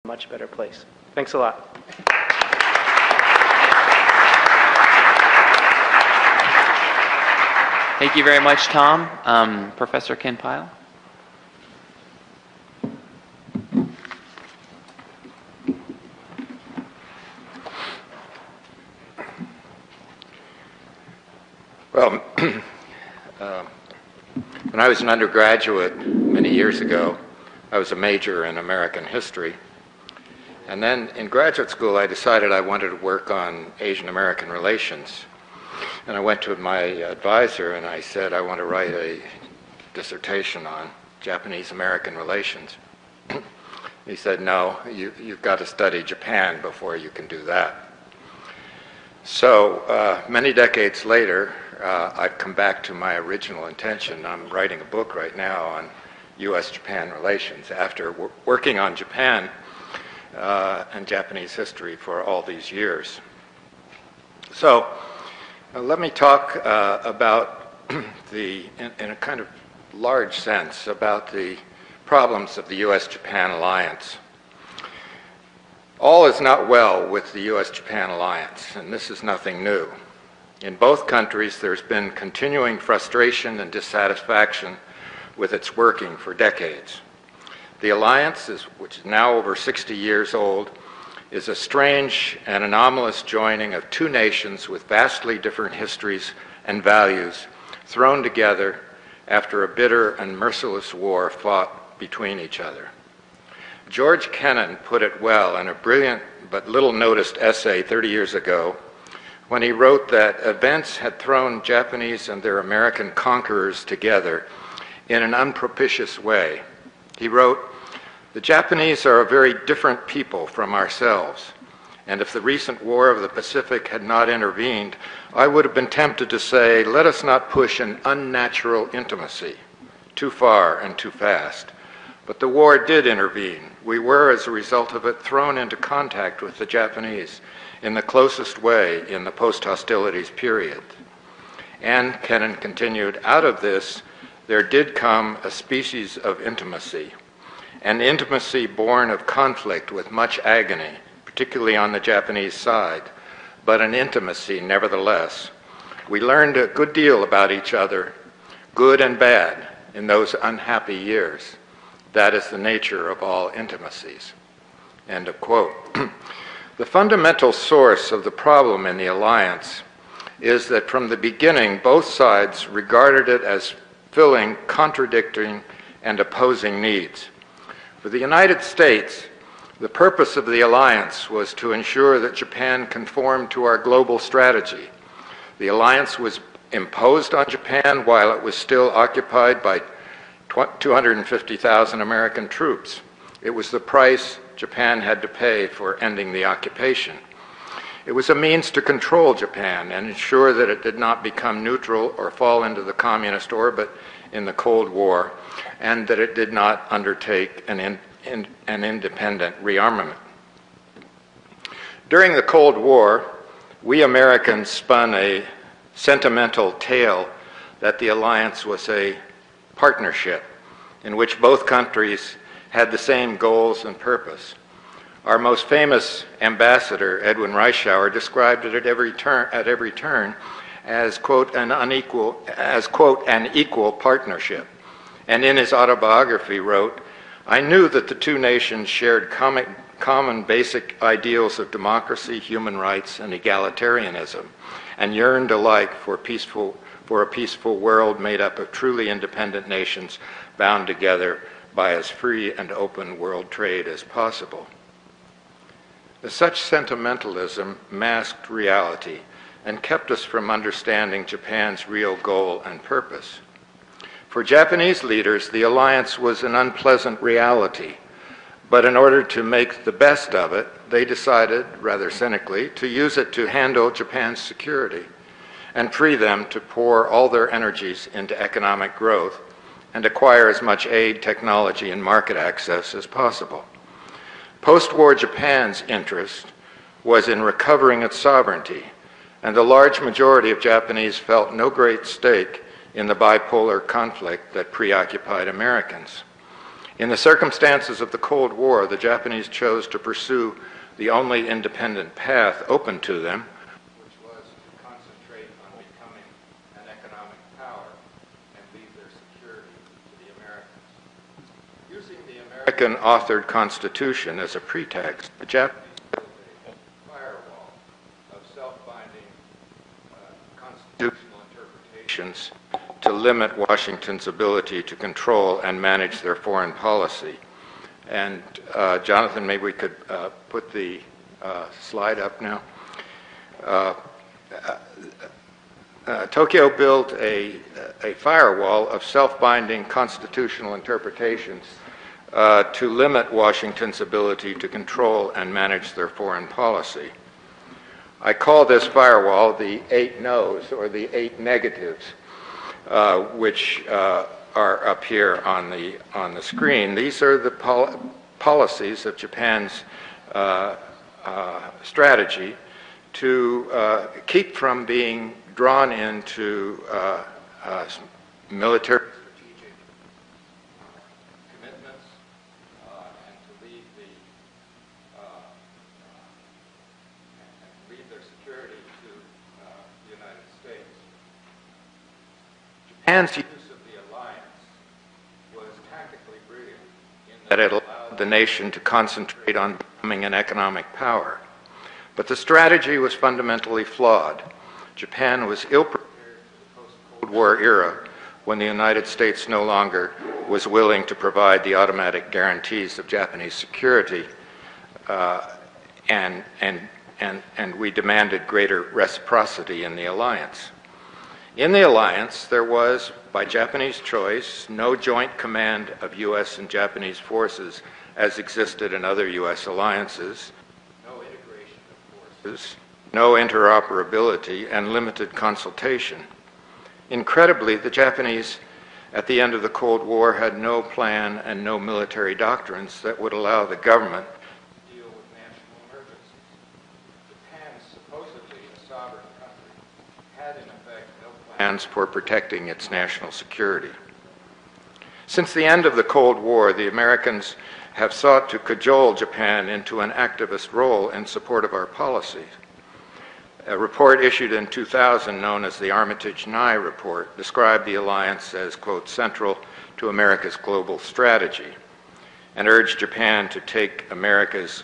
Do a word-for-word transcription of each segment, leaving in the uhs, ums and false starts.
much better place. Thanks a lot. Thank you very much, Tom. Um, Professor Ken Pyle. Well, uh, when I was an undergraduate many years ago, I was a major in American history. And then in graduate school, I decided I wanted to work on Asian American relations. And I went to my advisor and I said, I want to write a dissertation on Japanese American relations. He said, no, you, you've got to study Japan before you can do that. So uh, many decades later, uh, I've come back to my original intention. I'm writing a book right now on U S Japan relations after w- working on Japan uh, and Japanese history for all these years. So uh, let me talk uh, about the, in, in a kind of large sense, about the problems of the U S Japan alliance. All is not well with the U S Japan alliance, and this is nothing new. In both countries, there's been continuing frustration and dissatisfaction with its working for decades. The alliance, is, which is now over sixty years old, is a strange and anomalous joining of two nations with vastly different histories and values thrown together after a bitter and merciless war fought between each other. George Kennan put it well in a brilliant but little noticed essay thirty years ago when he wrote that events had thrown Japanese and their American conquerors together in an unpropitious way. He wrote, "The Japanese are a very different people from ourselves, and if the recent War of the Pacific had not intervened, I would have been tempted to say, let us not push an unnatural intimacy too far and too fast. But the war did intervene. We were, as a result of it, thrown into contact with the Japanese in the closest way in the post-hostilities period." And, Kennan continued, out of this, there did come a species of intimacy, an intimacy born of conflict with much agony, particularly on the Japanese side, but an intimacy nevertheless. We learned a good deal about each other, good and bad, in those unhappy years. That is the nature of all intimacies. End of quote. The fundamental source of the problem in the alliance is that from the beginning, both sides regarded it as filling contradicting and opposing needs. For the United States, the purpose of the alliance was to ensure that Japan conformed to our global strategy. The alliance was imposed on Japan while it was still occupied by two hundred fifty thousand American troops. It was the price Japan had to pay for ending the occupation. It was a means to control Japan and ensure that it did not become neutral or fall into the communist orbit in the Cold War, and that it did not undertake an, in, in, an independent rearmament. During the Cold War, we Americans spun a sentimental tale that the alliance was a partnership in which both countries had the same goals and purpose. Our most famous ambassador, Edwin Reischauer, described it at every turn, at every turn as, quote, an unequal, as, quote, an equal partnership. And in his autobiography wrote, "I knew that the two nations shared common, common basic ideals of democracy, human rights, and egalitarianism, and yearned alike for peaceful for a peaceful world made up of truly independent nations bound together by as free and open world trade as possible." Such sentimentalism masked reality and kept us from understanding Japan's real goal and purpose. For Japanese leaders, the alliance was an unpleasant reality, but in order to make the best of it, they decided, rather cynically, to use it to handle Japan's security and free them to pour all their energies into economic growth and acquire as much aid, technology, and market access as possible. Post-war Japan's interest was in recovering its sovereignty, and the large majority of Japanese felt no great stake in the bipolar conflict that preoccupied Americans. In the circumstances of the Cold War, the Japanese chose to pursue the only independent path open to them, which was to concentrate on becoming an economic power and leave their security to the Americans. Using the American-authored Constitution as a pretext, the Japanese built a firewall of self-binding uh, constitutional interpretations to limit Washington's ability to control and manage their foreign policy. And uh, Jonathan, maybe we could uh, put the uh, slide up now. Uh, uh, uh, Tokyo built a, a firewall of self-binding constitutional interpretations uh, to limit Washington's ability to control and manage their foreign policy. I call this firewall the eight no's, or the eight negatives, uh, which uh, are up here on the on the screen. These are the pol policies of Japan's uh, uh, strategy to uh, keep from being drawn into uh, uh, military strategic commitments uh, and to leave the uh, and leave their security to uh, the United States. Japan's use that it allowed the nation to concentrate on becoming an economic power. But the strategy was fundamentally flawed. Japan was ill-prepared for the post-Cold War era when the United States no longer was willing to provide the automatic guarantees of Japanese security, uh, and, and, and, and we demanded greater reciprocity in the alliance. In the alliance, there was, by Japanese choice, no joint command of U S and Japanese forces as existed in other U S alliances, no integration of forces, no interoperability, and limited consultation. Incredibly, the Japanese, at the end of the Cold War, had no plan and no military doctrines that would allow the government to deal with national emergencies. Japan, supposedly a sovereign country, had in effect no plans for protecting its national security. Since the end of the Cold War, the Americans have sought to cajole Japan into an activist role in support of our policies. A report issued in two thousand, known as the Armitage-Nye Report, described the alliance as, quote, central to America's global strategy, and urged Japan to take America's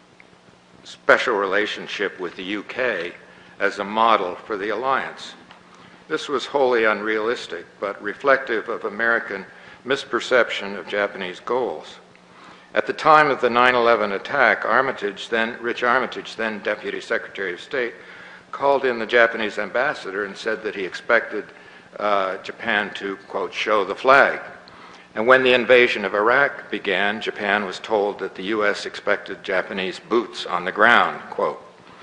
special relationship with the U K as a model for the alliance. This was wholly unrealistic, but reflective of American misperception of Japanese goals. At the time of the nine eleven attack, Armitage, then, Rich Armitage, then Deputy Secretary of State, called in the Japanese ambassador and said that he expected uh, Japan to, quote, show the flag. And when the invasion of Iraq began, Japan was told that the U S expected Japanese boots on the ground, quote.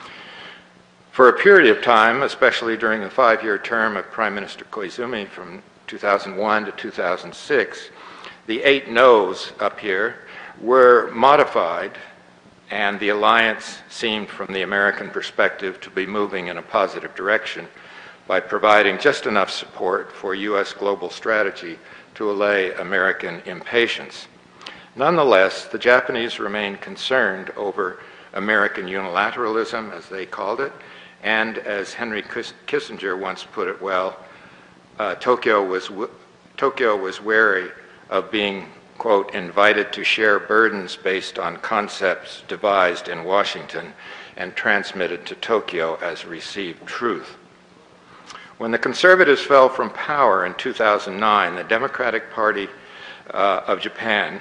For a period of time, especially during the five-year term of Prime Minister Koizumi from two thousand one to two thousand six, the eight no's up here were modified, and the alliance seemed, from the American perspective, to be moving in a positive direction by providing just enough support for U S global strategy to allay American impatience. Nonetheless, the Japanese remained concerned over American unilateralism, as they called it, and as Henry Kissinger once put it well, uh, Tokyo was Tokyo was wary of being, quote, invited to share burdens based on concepts devised in Washington and transmitted to Tokyo as received truth. When the conservatives fell from power in two thousand nine, the Democratic Party uh, of Japan,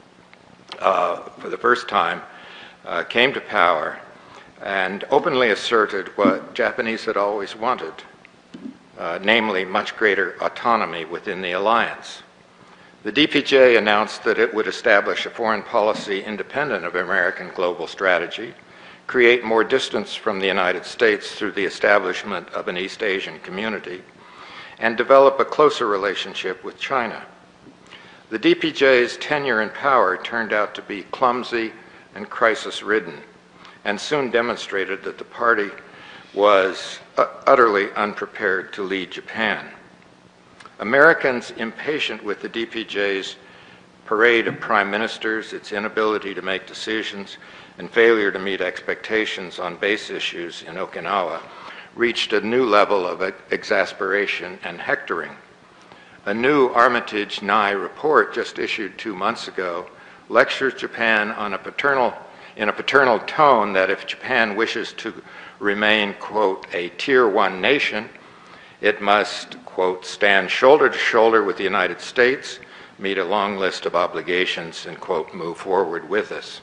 uh, for the first time, uh, came to power and openly asserted what Japanese had always wanted, uh, namely much greater autonomy within the alliance. The D P J announced that it would establish a foreign policy independent of American global strategy, create more distance from the United States through the establishment of an East Asian community, and develop a closer relationship with China. The D P J's tenure in power turned out to be clumsy and crisis-ridden, and soon demonstrated that the party was uh, utterly unprepared to lead Japan. Americans impatient with the D P J's parade of prime ministers, its inability to make decisions, and failure to meet expectations on base issues in Okinawa reached a new level of exasperation and hectoring. A new Armitage-Nye report just issued two months ago lectures Japan on a paternal, in a paternal tone that if Japan wishes to remain, quote, a tier one nation, it must, quote, stand shoulder to shoulder with the United States, meet a long list of obligations, and, quote, move forward with us.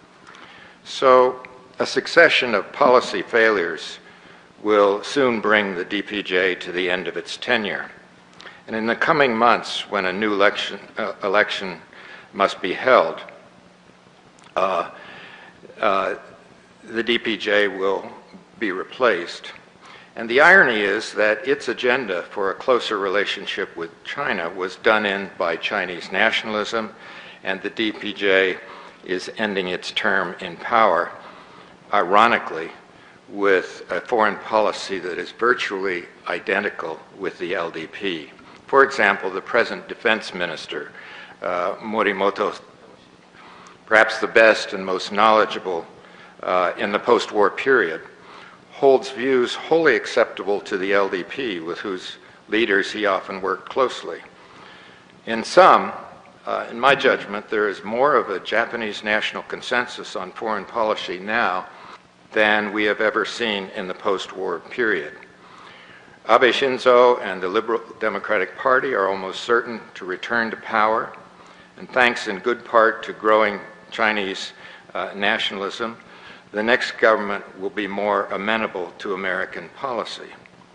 So a succession of policy failures will soon bring the D P J to the end of its tenure. And in the coming months, when a new election, uh, election must be held, uh, uh, the D P J will be replaced. And the irony is that its agenda for a closer relationship with China was done in by Chinese nationalism, and the D P J is ending its term in power, ironically, with a foreign policy that is virtually identical with the L D P. For example, the present defense minister, uh, Morimoto, perhaps the best and most knowledgeable uh, in the post-war period, holds views wholly acceptable to the L D P, with whose leaders he often worked closely. In sum, uh, in my judgment, there is more of a Japanese national consensus on foreign policy now than we have ever seen in the post-war period. Abe Shinzo and the Liberal Democratic Party are almost certain to return to power, and thanks in good part to growing Chinese uh, nationalism, the next government will be more amenable to American policy.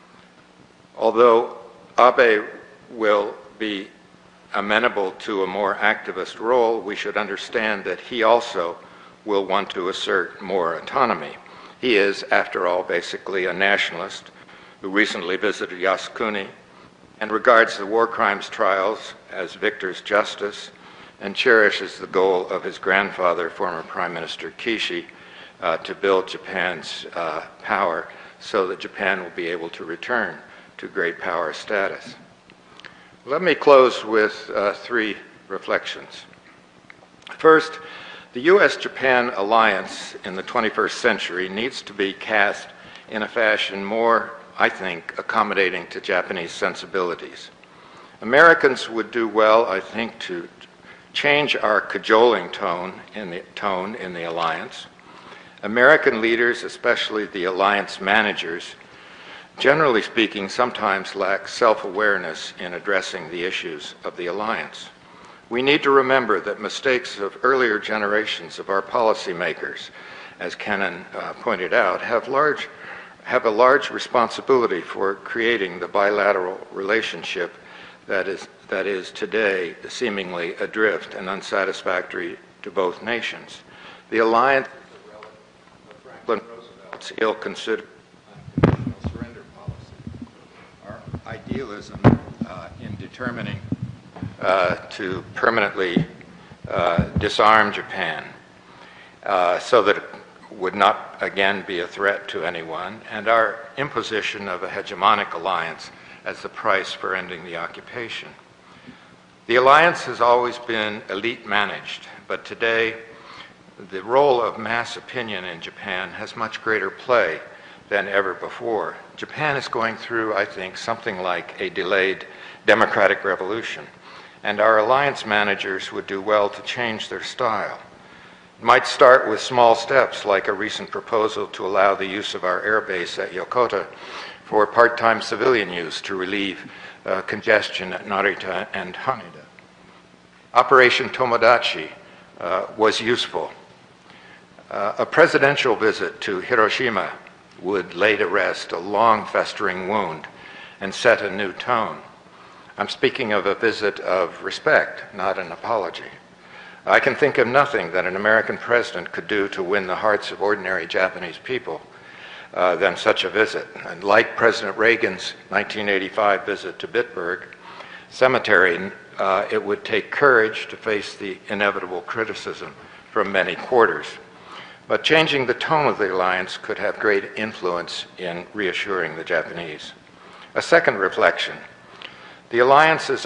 Although Abe will be amenable to a more activist role, we should understand that he also will want to assert more autonomy. He is, after all, basically a nationalist who recently visited Yasukuni and regards the war crimes trials as victor's justice and cherishes the goal of his grandfather, former Prime Minister Kishi, uh, to build Japan's uh, power so that Japan will be able to return to great power status. Let me close with uh, three reflections. First, the U S Japan alliance in the twenty-first century needs to be cast in a fashion more, I think, accommodating to Japanese sensibilities. Americans would do well, I think, to change our cajoling tone in the, tone in the alliance. American leaders, especially the alliance managers, generally speaking, sometimes lack self-awareness in addressing the issues of the alliance. We need to remember that mistakes of earlier generations of our policymakers, as Kennan uh, pointed out, have large have a large responsibility for creating the bilateral relationship that is, that is today seemingly adrift and unsatisfactory to both nations. The alliance of Franklin Roosevelt's ill-considered unconditional surrender policy, our idealism uh, in determining uh, to permanently uh, disarm Japan uh, so that would not again be a threat to anyone, and our imposition of a hegemonic alliance as the price for ending the occupation. The alliance has always been elite managed, but today the role of mass opinion in Japan has much greater play than ever before. Japan is going through, I think, something like a delayed democratic revolution, and our alliance managers would do well to change their style. Might start with small steps, like a recent proposal to allow the use of our air base at Yokota for part-time civilian use to relieve uh, congestion at Narita and Haneda. Operation Tomodachi uh, was useful. Uh, a presidential visit to Hiroshima would lay to rest a long festering wound and set a new tone. I'm speaking of a visit of respect, not an apology. I can think of nothing that an American president could do to win the hearts of ordinary Japanese people uh, than such a visit. And like President Reagan's nineteen eighty-five visit to Bitburg Cemetery, uh, it would take courage to face the inevitable criticism from many quarters. But changing the tone of the alliance could have great influence in reassuring the Japanese. A second reflection. The alliance is a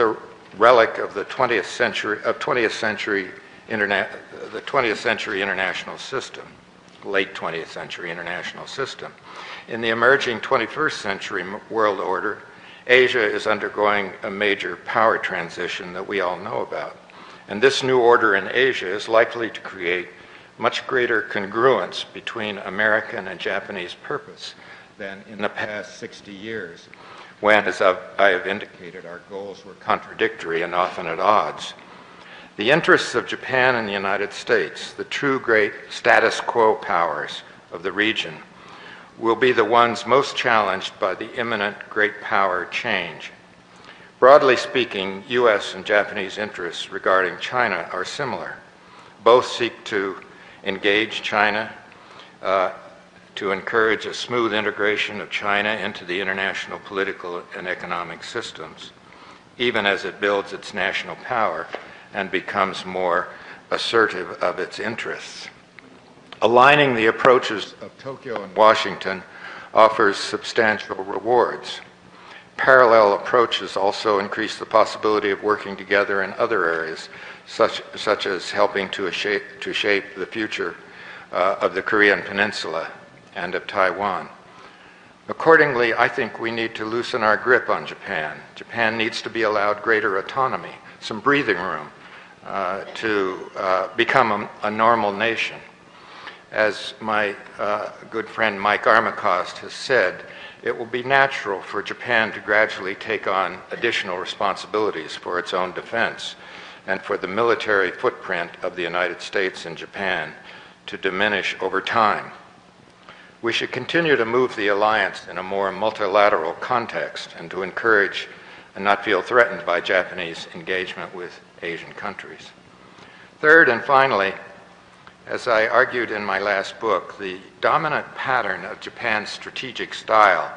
relic of the twentieth century, of twentieth century interna- the twentieth century international system, late twentieth century international system. In the emerging twenty-first century world order, Asia is undergoing a major power transition that we all know about. And this new order in Asia is likely to create much greater congruence between American and Japanese purpose than in the past sixty years, when, as I've, I have indicated, our goals were contradictory and often at odds. The interests of Japan and the United States, the true great status quo powers of the region, will be the ones most challenged by the imminent great power change. Broadly speaking, U S and Japanese interests regarding China are similar. Both seek to engage China, uh, to encourage a smooth integration of China into the international political and economic systems, even as it builds its national power and becomes more assertive of its interests. Aligning the approaches of Tokyo and Washington offers substantial rewards. Parallel approaches also increase the possibility of working together in other areas, such, such as helping to shape, to shape the future uh, of the Korean Peninsula and of Taiwan. Accordingly, I think we need to loosen our grip on Japan. Japan needs to be allowed greater autonomy, some breathing room uh, to uh, become a, a normal nation. As my uh, good friend Mike Armacost has said, it will be natural for Japan to gradually take on additional responsibilities for its own defense and for the military footprint of the United States in Japan to diminish over time. We should continue to move the alliance in a more multilateral context and to encourage and not feel threatened by Japanese engagement with Asian countries. Third and finally, as I argued in my last book, the dominant pattern of Japan's strategic style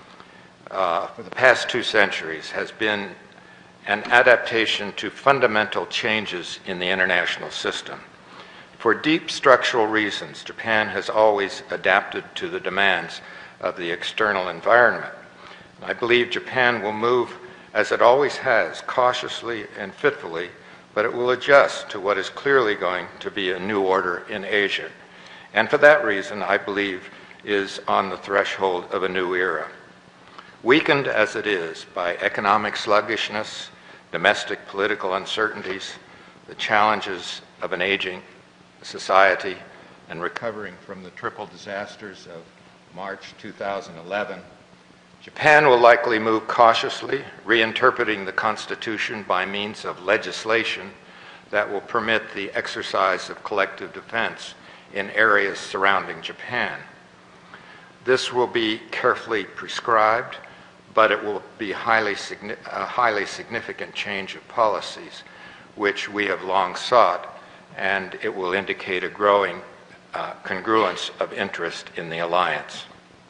uh, for the past two centuries has been an adaptation to fundamental changes in the international system. For deep structural reasons, Japan has always adapted to the demands of the external environment. I believe Japan will move, as it always has, cautiously and fitfully, but it will adjust to what is clearly going to be a new order in Asia. And for that reason, I believe, is on the threshold of a new era. Weakened as it is by economic sluggishness, domestic political uncertainties, the challenges of an aging society, and recovering from the triple disasters of March two thousand eleven, Japan will likely move cautiously, reinterpreting the Constitution by means of legislation that will permit the exercise of collective defense in areas surrounding Japan. This will be carefully prescribed, but it will be highly signi- a highly significant change of policies, which we have long sought, and it will indicate a growing uh, congruence of interest in the alliance.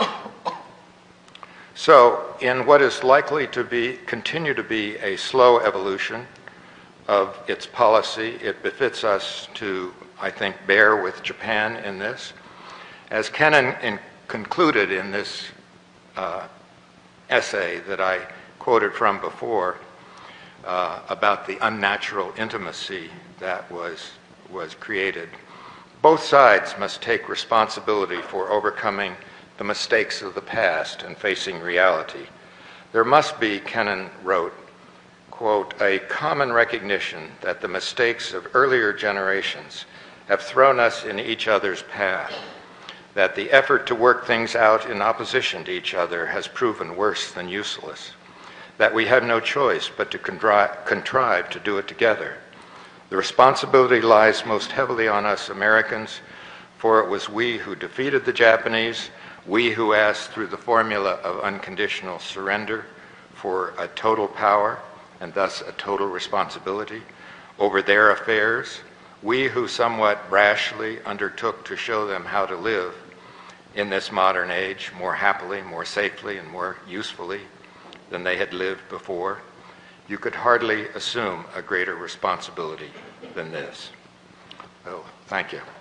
So, in what is likely to be, continue to be a slow evolution of its policy, it befits us to, I think, bear with Japan in this. As Kennan in, concluded in this uh, essay that I quoted from before uh, about the unnatural intimacy that was, was created, both sides must take responsibility for overcoming the mistakes of the past and facing reality. There must be, Kennan wrote, quote, a common recognition that the mistakes of earlier generations have thrown us in each other's path, that the effort to work things out in opposition to each other has proven worse than useless, that we have no choice but to contri- contrive to do it together. The responsibility lies most heavily on us Americans, for it was we who defeated the Japanese, we who asked through the formula of unconditional surrender for a total power and thus a total responsibility over their affairs, we who somewhat rashly undertook to show them how to live in this modern age more happily, more safely, and more usefully than they had lived before. You could hardly assume a greater responsibility than this. So, thank you.